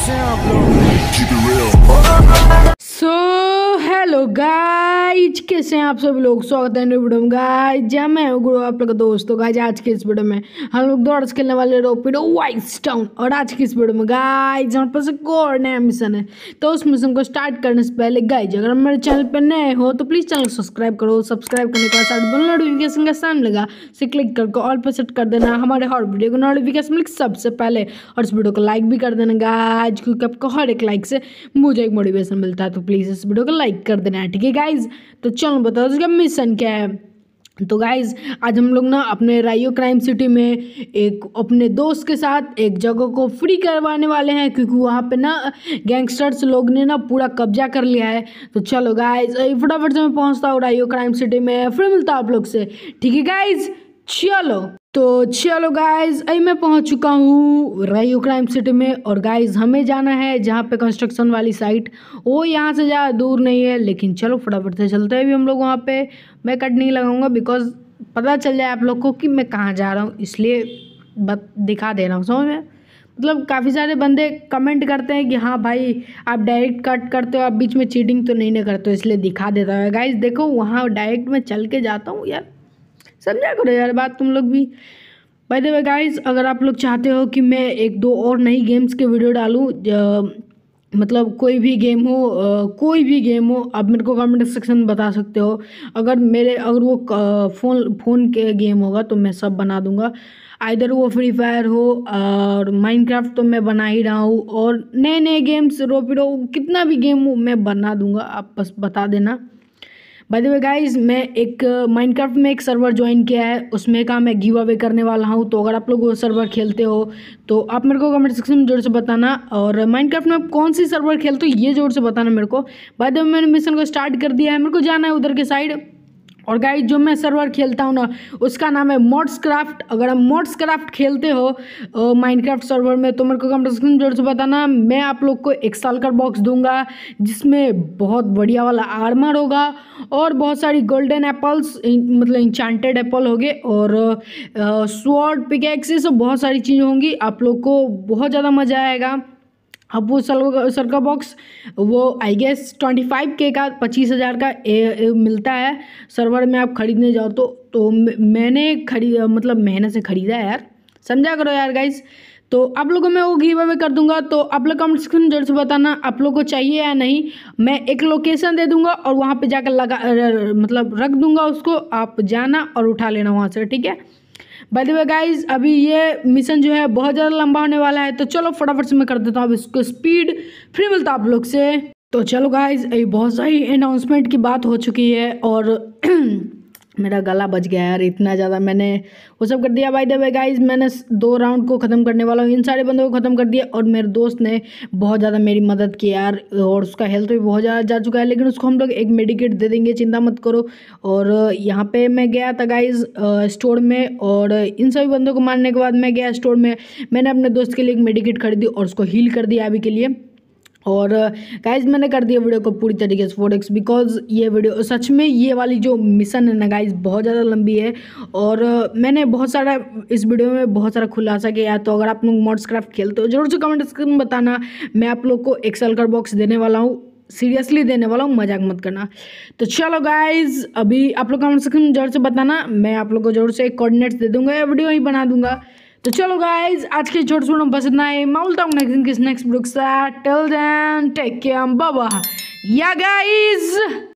कैसे हैं आप लोग? हेलो गाइज, कैसे हैं आप सभी लोग। स्वागत है नई वीडियो में गाइज, जहाँ मैं हूँ गुरु आप लोग का दोस्त। तो गाइज आज के इस वीडियो में हम लोग दौड़ खेलने वाले रैपिडो वाइस टाउन। और आज की इस वीडियो में गाइज हमारे पास एक और नया मिशन है। तो उस मिशन को स्टार्ट करने से पहले गाइज अगर मेरे चैनल पर नए हो तो प्लीज़ चैनल को सब्सक्राइब करो। सब्सक्राइब करने के बाद बेल नोटिफिकेशन का साइन लगा से क्लिक करके ऑल पर सेट कर देना हमारे हर वीडियो को नोटिफिकेशन मिले सबसे पहले। और इस वीडियो को लाइक भी कर देना गाइज, क्योंकि आपको हर एक लाइक से मुझे एक मोटिवेशन मिलता है। तो प्लीज़ इस वीडियो को लाइक कर देना है, ठीक है गाइज। तो चलो बताओ उसका मिशन क्या है। तो गाइज आज हम लोग ना अपने राइयो क्राइम सिटी में एक अपने दोस्त के साथ एक जगह को फ्री करवाने वाले हैं, क्योंकि वहाँ पे ना गैंगस्टर्स लोग ने ना पूरा कब्जा कर लिया है। तो चलो गाइज फटाफट से मैं पहुँचता हूँ राइयो क्राइम सिटी में, फिर मिलता हूँ आप लोग से, ठीक है गाइज। चलो गाइज अभी मैं पहुंच चुका हूँ राइयो क्राइम सिटी में। और गाइज हमें जाना है जहाँ पे कंस्ट्रक्शन वाली साइट, वो यहाँ से ज़्यादा दूर नहीं है, लेकिन चलो फटाफट से चलते हैं अभी हम लोग वहाँ पे। मैं कट नहीं लगाऊंगा बिकॉज पता चल जाए आप लोग को कि मैं कहाँ जा रहा हूँ, इसलिए दिखा दे रहा हूँ, समझ में। मतलब काफ़ी सारे बंदे कमेंट करते हैं कि हाँ भाई आप डायरेक्ट कट करते हो, आप बीच में चीटिंग तो नहीं करते हो, इसलिए दिखा देता है। गाइज देखो वहाँ डायरेक्ट मैं चल के जाता हूँ यार, समझा करो यार बात तुम लोग भी। बाय द वे गाइस अगर आप लोग चाहते हो कि मैं एक दो और नई गेम्स के वीडियो डालूँ, मतलब कोई भी गेम हो आप मेरे को कमेंट सेक्शन में बता सकते हो। अगर वो फ़ोन के गेम होगा तो मैं सब बना दूंगा। आइदर वो फ्री फायर हो और माइनक्राफ्ट तो मैं बना ही रहा हूँ, और नए नए गेम्स रैपिडो कितना भी गेम हो मैं बना दूंगा, आप बस बता देना। बाय द वे गाइज मैं एक माइनक्राफ्ट में एक सर्वर ज्वाइन किया है, उसमें का मैं गिव अवे करने वाला हूँ। तो अगर आप लोग वो सर्वर खेलते हो तो आप मेरे को कमेंट सेक्शन में जोर से बताना। और माइनक्राफ्ट में आप कौन सी सर्वर खेलते हो ये जोर से बताना मेरे को। बाय द वे मैंने मिशन को स्टार्ट कर दिया है, मेरे को जाना है उधर के साइड। और गाइज जो मैं सर्वर खेलता हूँ ना उसका नाम है मॉड्स क्राफ्ट। अगर आप मॉड्स क्राफ्ट खेलते हो माइनक्राफ्ट सर्वर में तो मेरे को कमेंट सेक्शन में जोर से बताना। मैं आप लोग को एक साल का बॉक्स दूंगा जिसमें बहुत बढ़िया वाला आर्मर होगा और बहुत सारी गोल्डन एप्पल्स, मतलब इंचांटेड एप्पल हो गए, और स्वॉर्ड पिकैक्स, ये सब बहुत सारी चीज़ें होंगी। आप लोग को बहुत ज़्यादा मज़ा आएगा। अब वो सर का बॉक्स वो आई गेस 25K का 25,000 का मिलता है सर्वर में। आप खरीदने जाओ तो मैंने मतलब मेहनत से खरीदा है यार, समझा करो यार गाइस। तो आप लोगों को मैं वो गिव अवे कर दूंगा, तो आप लोग कमेंट सेक्शन में जरूर से बताना आप लोग को चाहिए या नहीं। मैं एक लोकेशन दे दूंगा और वहाँ पे जाकर मतलब रख दूंगा उसको, आप जाना और उठा लेना वहाँ से, ठीक है। बाय द वे गाइज अभी ये मिशन जो है बहुत ज़्यादा लंबा होने वाला है, तो चलो फटाफट से मैं कर देता हूँ अब इसको स्पीड, फिर मिलता आप लोग से। तो चलो गाइज अभी बहुत सारी अनाउंसमेंट की बात हो चुकी है और मेरा गला बच गया यार, इतना ज़्यादा मैंने वो सब कर दिया। बाय द वे गाइज मैंने 2 राउंड को ख़त्म करने वाला हूँ, इन सारे बंदों को ख़त्म कर दिया। और मेरे दोस्त ने बहुत ज़्यादा मेरी मदद की यार, और उसका हेल्थ भी बहुत ज़्यादा जा चुका है, लेकिन उसको हम लोग एक मेडिकेट दे देंगे, चिंता मत करो। और यहाँ पे मैं गया था गाइज स्टोर में, और इन सभी बंदों को मारने के बाद मैं गया स्टोर में, मैंने अपने दोस्त के लिए एक मेडिकेट खरीदी और उसको हील कर दिया अभी के लिए। और गाइज मैंने कर दिया वीडियो को पूरी तरीके से 4x, बिकॉज ये वीडियो सच में ये वाली जो मिशन है ना गाइज बहुत ज़्यादा लंबी है। और मैंने बहुत सारा इस वीडियो में बहुत सारा खुलासा किया है। तो अगर आप लोग मॉड्स क्राफ्ट खेलते हो जरूर से कमेंट सेक्शन में बताना। मैं आप लोग को एक साल का बॉक्स देने वाला हूँ, सीरियसली देने वाला हूँ, मजाक मत करना। तो चलो गाइज अभी आप लोग कमेंट सेक्शन में जरूर से बताना, मैं आप लोग को जरूर से कोऑर्डिनेट्स दे दूंगा या वीडियो ही बना दूंगा। तो चलो गाइज आज के छोटे छोटे बस इतना ही, मैं बोलता हूँ नेक्स्ट ब्लॉग से, till then take care, bye bye या गाइज।